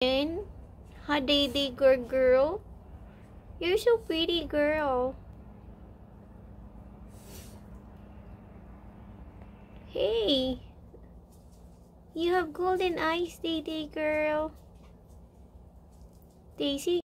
And hi, Day girl. You're so pretty, girl. Hey, you have golden eyes, Day girl. Daisy